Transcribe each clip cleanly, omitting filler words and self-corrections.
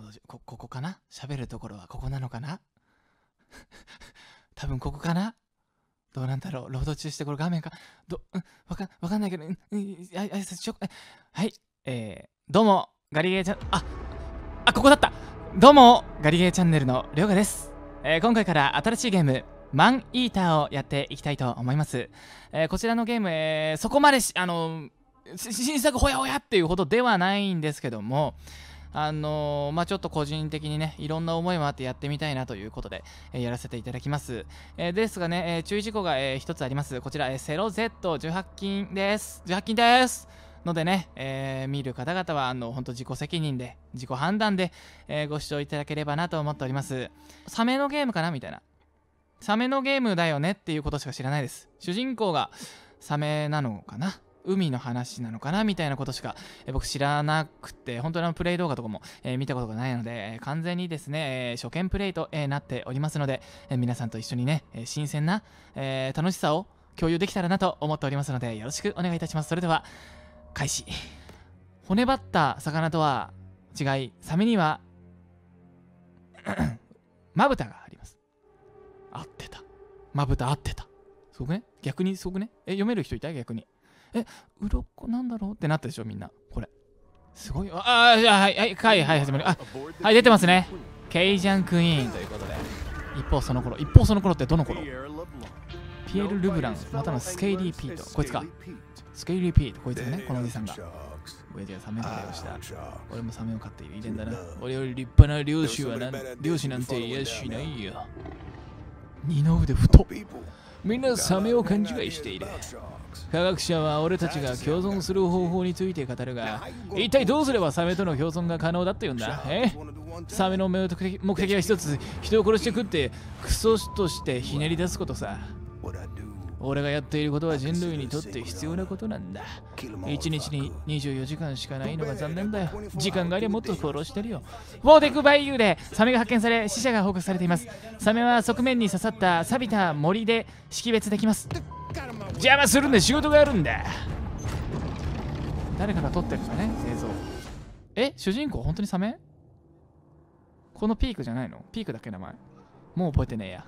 ここかな。喋るところはここなのかな。多分ここかな。どうなんだろう。ロード中してこれ画面か。わかんないけど、挨拶しよう。はい。どうも、ガリゲーちゃん、ここだった。どうも、ガリゲーチャンネルのりょうがです。今回から新しいゲーム、マンイーターをやっていきたいと思います。こちらのゲーム、そこまで新作ほやほやっていうほどではないんですけども、ちょっと個人的にね、いろんな思いもあってやってみたいなということで、やらせていただきます。ですがね、注意事項が、一つあります。こちら、セロ Z18 金です。18金です。のでね、見る方々は本当自己責任で、自己判断で、ご視聴いただければなと思っております。サメのゲームかなみたいな。サメのゲームだよねっていうことしか知らないです。主人公がサメなのかな、海の話なのかなみたいなことしか、僕知らなくて、本当にプレイ動画とかも、見たことがないので、完全にですね、初見プレイと、なっておりますので、皆さんと一緒にね、新鮮な、楽しさを共有できたらなと思っておりますので、よろしくお願いいたします。それでは開始。骨張った魚とは違い、サメにはまぶたがあります。合ってた。まぶた合ってた。すごくね、逆にすごくね、読める人いた？逆に。鱗なんだろうってなったでしょ、みんな。これ。すごい。はい、始まる。はい、出てますね。ケイジャンクイーンということで。一方その頃ってどの頃？ピエール・ルブラン、またのスケイリー・ピート。こいつか。スケイリー・ピート、こいつがね、このおじさんが。親父がサメ飼いをした。俺もサメを飼っている遺伝だな。俺より立派な漁師なんていやしないよ。二の腕太。みんなサメを勘違いしている。科学者は俺たちが共存する方法について語るが、一体どうすればサメとの共存が可能だって言うんだ？サメの目的は一つ、人を殺して食ってクソとしてひねり出すことさ。俺がやっていることは人類にとって必要なことなんだ。1日に24時間しかないのが残念だよ。時間がありゃもっと殺してるよ。ウォーデクバイユーでサメが発見され、死者が報告されています。サメは側面に刺さった錆びた森で識別できます。邪魔するんで仕事があるんだ。誰かが撮ってるんだね、映像。主人公本当にサメ？このピークじゃないの？ピークだっけ名前。もう覚えてねえや。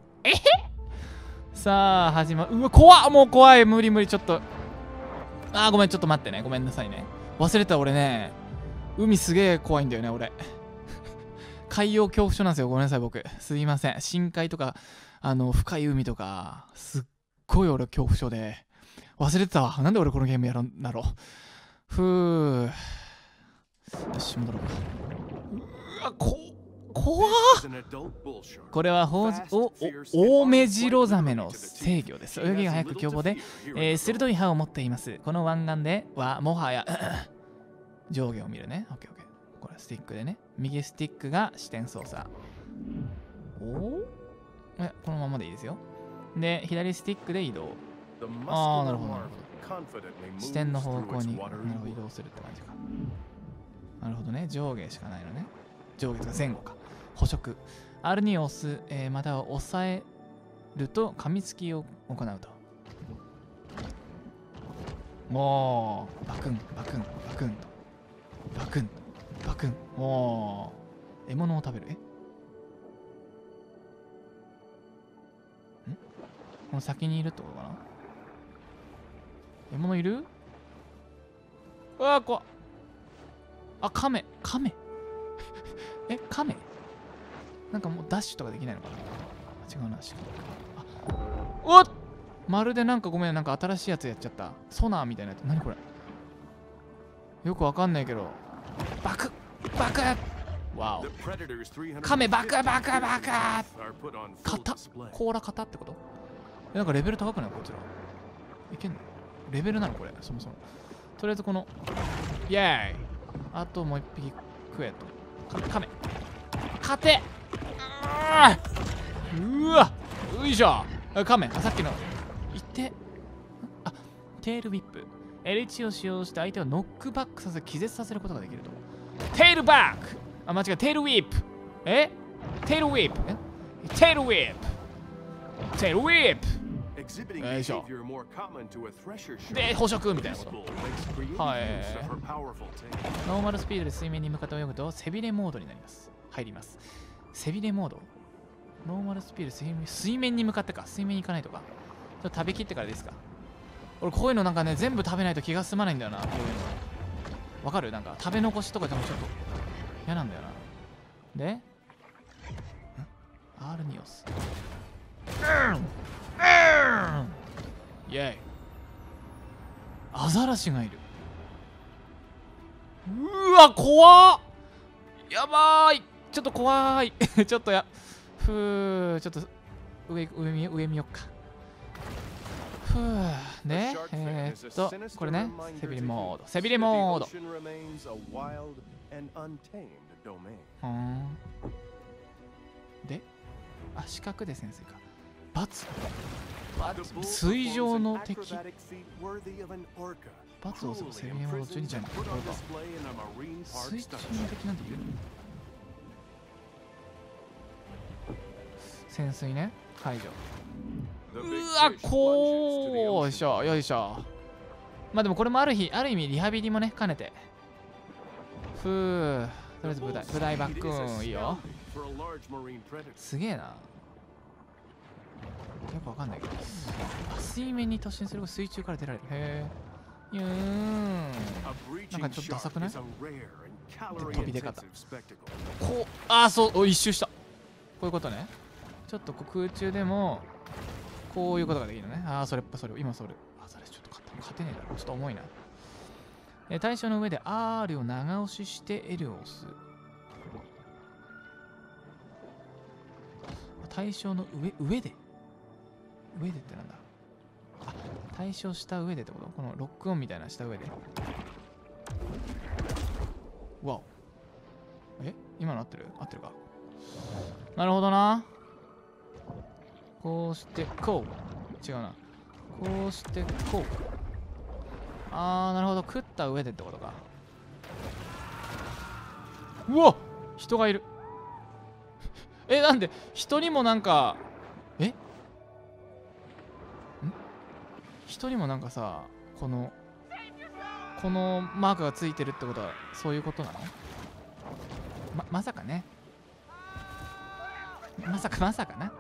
さあ始まる。うわ怖っ、もう怖い。無理ちょっと。ごめん、ちょっと待ってね。ごめんなさいね。忘れた。俺ね、海すげえ怖いんだよね、俺。海洋恐怖症なんですよ。ごめんなさい、僕。すいません。深海とか深い海とかすっごい俺恐怖症で忘れてたわ。なんで俺このゲームやるんだろう。よし、戻ろうか。うわ、怖っ。これはオオメジロザメの制御です。泳ぎが速く凶暴で、鋭い歯を持っています。この湾岸ではもはや上下を見るね。オッケー。これスティックでね。右スティックが視点操作。このままでいいですよ。で、左スティックで移動。なるほど。視点の方向に移動するって感じか。なるほどね。上下しかないのね。上下とか前後か。捕食。R2 を押す、または押さえると噛みつきを行うと。バクンと。バクン。獲物を食べる。この先にいるってことかな。獲物いる？怖っ。カメカメなんかもうダッシュとかできないのかな。違うな。おっ、まるでなんかごめん、なんか新しいやつやっちゃった。ソナーみたいなやつ。何これ、よくわかんないけど。バクワオ。カメバク型甲羅型ってこと？なんかレベル高くないこいつら。いけんの？レベルなのこれ、そもそも。とりあえずこのイエーイ。あともう一匹食えと。カメ勝て。うわ、よいしょ。カメ、さっきのいて。テールウィップ。L1 を使用して相手をノックバックさせ気絶させることができると。テールバック。間違え、テールウィップ。テールウィップ。 よいしょ。で、捕食みたいなこと。はい。ノーマルスピードで水面に向かって泳ぐと背びれモードになります。入ります。背びれモード。ノーマルスピード水面に向かってか。水面に行かないとか。ちょっと食べきってからですか。俺こういうのなんかね、全部食べないと気が済まないんだよな。こういうの。わかる？なんか食べ残しとかでもちょっと嫌なんだよな。で、R に押す。イェイ。アザラシがいる。うわ、怖っ。やばーい。ちょっと怖い。ちょっとちょっと上見よっか。で、これね、背びれモード。背びれモード。で、四角で潜水か。水上の敵。罰を押せば背びれモード中にジャンプ。水中の敵なんているの？潜水ね。解除。うわ、こうよいしょ、よいしょ。まあでもこれもある意味リハビリもね、兼ねて。とりあえずブダイバックーンいいよ。すげえな。よくわかんないけど。水面に突進すると水中から出られる。へえ。なんかちょっとダサくない？飛び出方。そう、一周した。こういうことね。ちょっと空中でも、こういうことができるね。それ、今それ。それちょっと勝てねえだろ。ちょっと重いな。対象の上で R を長押しして L を押す。対象の上でってなんだ？対象した上でってこと？このロックオンみたいなした上で。わお。今の合ってるか。なるほどな。こうしてこう。違うな。こうしてこう。なるほど。食った上でってことか。うわ、人がいる。なんで人にもなんか人にもなんかさ、このマークがついてるってことはそういうことなの？まさかね。まさかな。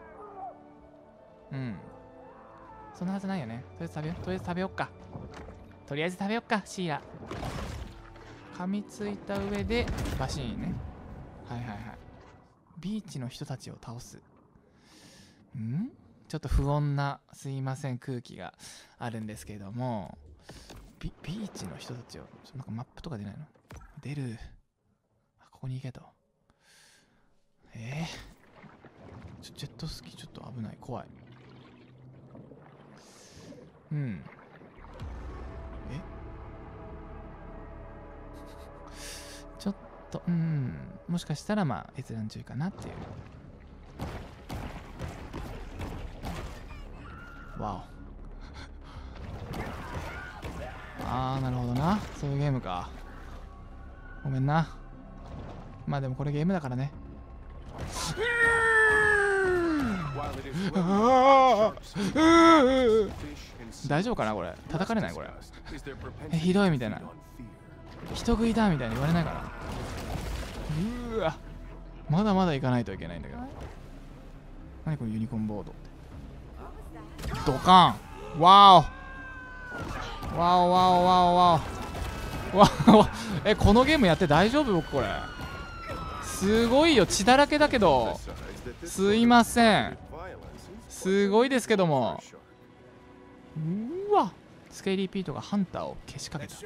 そんなはずないよね。とりあえず食べよっか。シーラ。噛みついた上でバシーンね。はい。ビーチの人たちを倒す。ちょっと不穏な、すいません、空気があるんですけれども、ビーチの人たちを、なんかマップとか出ないの？出る。ここに行けと。ジェットスキーちょっと危ない。怖い。ちょっと、もしかしたら閲覧注意かなっていう。わお。なるほどな。そういうゲームか。ごめんな。まあでもこれゲームだからね。大丈夫かなこれ。叩かれないこれ。ひどいみたいな。人食いだみたいに言われないかな。まだまだ行かないといけないんだけど。何このユニコーンボードって。ドカン。わお。このゲームやって大丈夫？僕これ。すごいよ。血だらけだけど。すいません。すごいですけども。うわ。スケイリーピートがハンターをけしかけた。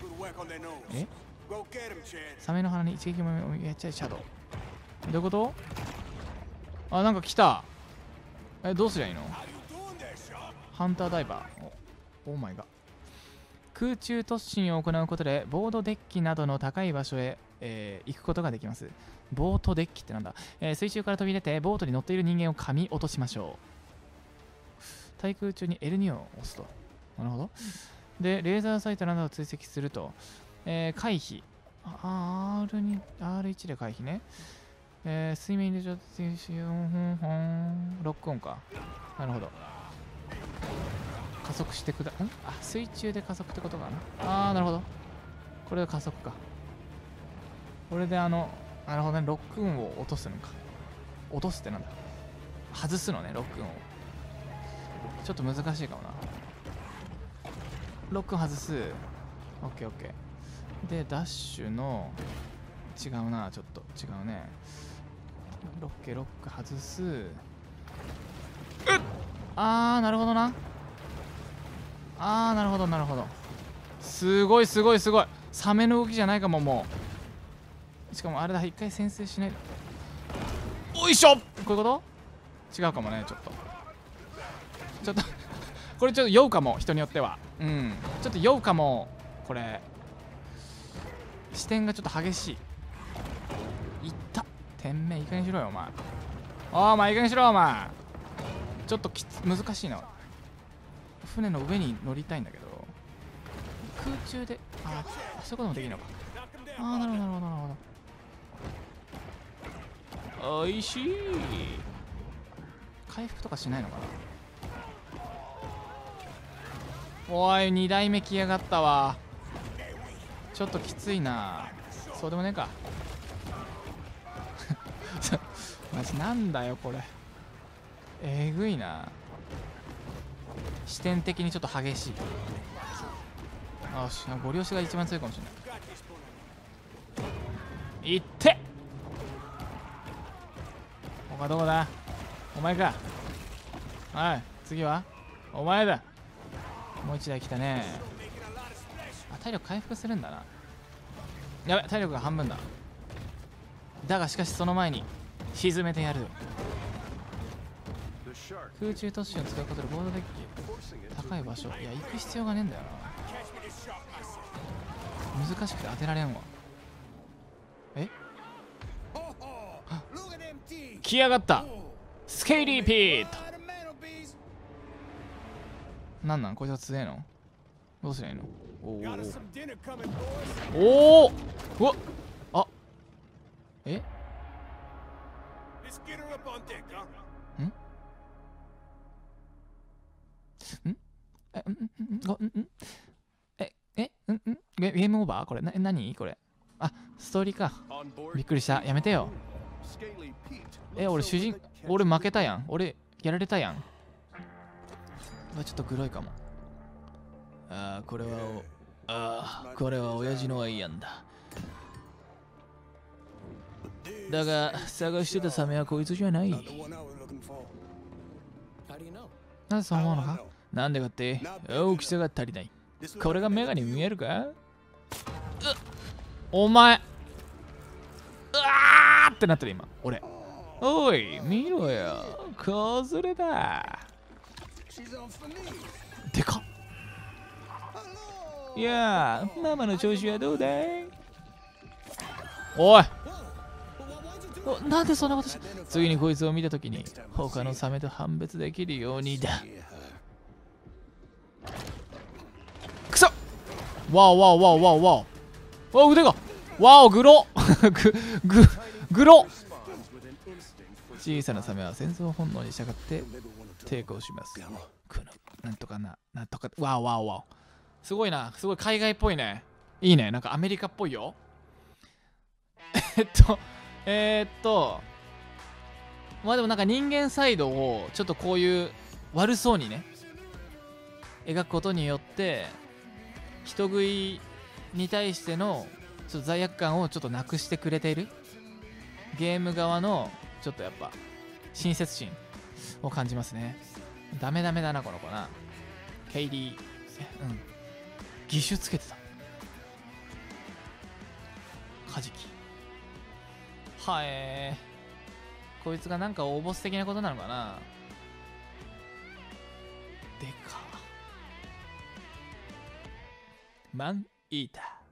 サメの鼻に一撃もやっちゃいシャドウ。どういうこと？なんか来た。どうすりゃいいの？ハンターダイバー。オーマイガー。空中突進を行うことでボードデッキなどの高い場所へ、行くことができます。ボートデッキってなんだ？水中から飛び出てボートに乗っている人間を噛み落としましょう。対空中に L2 を押すと。なるほど。で、レーザーサイトなどを追跡すると、回避。R1 で回避ね。水面でロックオンか。なるほど。 加速してくだ、あ、水中で加速ってことかな。あー、なるほど。これで加速か。これでなるほどね、ロックオンを落とすのか。落とすってなんだ。外すのね、ロックオンを。ちょっと難しいかもな。ロックオン外す。オッケーオッケー。で、ダッシュの、違うな、ちょっと違うね。ロック外す。あー、なるほどな。あー、なるほどなるほど。すごいすごいすごい。サメの動きじゃないかも、もう。しかもあれだ、一回先制しない。おいしょ、こういうこと？違うかもね、ちょっとこれちょっと酔うかも、人によっては。うん、ちょっと酔うかも。これ視点がちょっと激しい。いった。点目いい加減にしろよ、お前。お前いい加減にしろ、お前。ちょっと難しいな。船の上に乗りたいんだけど、空中で、そういうこともできるのか。なるほどなるほどなるほど。おいしい。回復とかしないのかな。おい、2台目来やがったわ。ちょっときついな。そうでもねえかマジなんだよこれ。えぐいな。視点的にちょっと激しい。よし、ゴリ押しが一番強いかもしれない。いって、他どこだ。お前か。はい、次はお前だ。もう一台来たね。体力回復するんだな。やべ、体力が半分だ。だがしかしその前に沈めてやる。空中突進を使うことでボードデッキ高い場所。いや、行く必要がねえんだよな。難しくて当てられんわ。え、来やがった。スケイリーピート。なんなんこいつは強えの。どうすりゃいいの。おお、うわっ、あ、えんゲームオーバーこれ。何これ。あ、ストーリーか。びっくりした。やめてよ。俺負けたやん。俺やられたやん。ちょっとグロいかも。これは親父のアイアンだ。だが探してたサメはこいつじゃない。なぜそう思うのか。なんでかって大きさが足りない。これがメガに見えるか。お前、うわーってなってる今俺。おい見ろよ、子連れだ。でかっ。いやー、ママの調子はどうだい。おい、なんでそんなことし。次にこいつを見たときに他のサメと判別できるようにだ。くそ。わおわおわおわおわお。わお、腕がわお、グログロ。小さなサメは戦争本能に従って抵抗します。なんとかなんとか。わおわおわお。すごいな。すごい海外っぽいね。いいね。なんかアメリカっぽいよ。まあでもなんか人間サイドをちょっとこういう悪そうにね描くことによって人食いに対してのちょっと罪悪感をちょっとなくしてくれているゲーム側のちょっとやっぱ親切心を感じますね。ダメだなこの子な。ケイリー、義手つけてた。カジキ。こいつがなんか大ボス的なことなのかな。でかマンイーター。